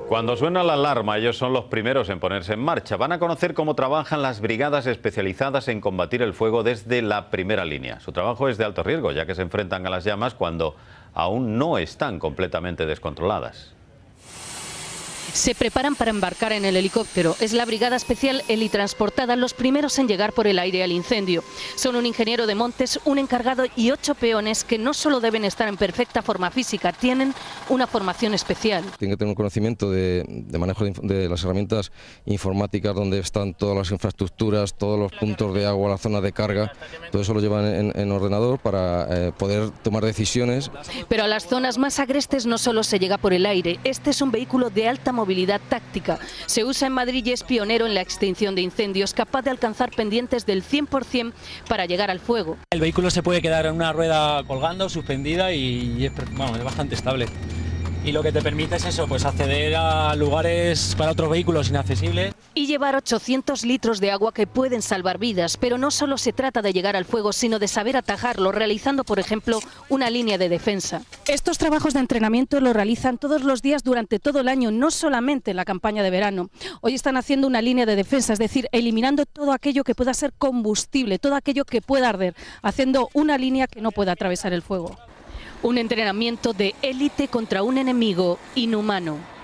Cuando suena la alarma, ellos son los primeros en ponerse en marcha. Van a conocer cómo trabajan las brigadas especializadas en combatir el fuego desde la primera línea. Su trabajo es de alto riesgo, ya que se enfrentan a las llamas cuando aún no están completamente descontroladas. Se preparan para embarcar en el helicóptero. Es la Brigada Especial Helitransportada, los primeros en llegar por el aire al incendio. Son un ingeniero de montes, un encargado y 8 peones que no solo deben estar en perfecta forma física, tienen una formación especial. Tienen que tener un conocimiento de manejo de las herramientas informáticas, donde están todas las infraestructuras, todos los puntos de agua, la zona de carga. Todo eso lo llevan en ordenador para poder tomar decisiones. Pero a las zonas más agrestes no solo se llega por el aire. Este es un vehículo de alta movilidad táctica. Se usa en Madrid y es pionero en la extinción de incendios, capaz de alcanzar pendientes del 100% para llegar al fuego. El vehículo se puede quedar en una rueda colgando, suspendida y es bastante estable. Y lo que te permite es eso, pues acceder a lugares para otros vehículos inaccesibles. Y llevar 800 litros de agua que pueden salvar vidas. Pero no solo se trata de llegar al fuego, sino de saber atajarlo, realizando, por ejemplo, una línea de defensa. Estos trabajos de entrenamiento los realizan todos los días durante todo el año, no solamente en la campaña de verano. Hoy están haciendo una línea de defensa, es decir, eliminando todo aquello que pueda ser combustible, todo aquello que pueda arder, haciendo una línea que no pueda atravesar el fuego. Un entrenamiento de élite contra un enemigo inhumano.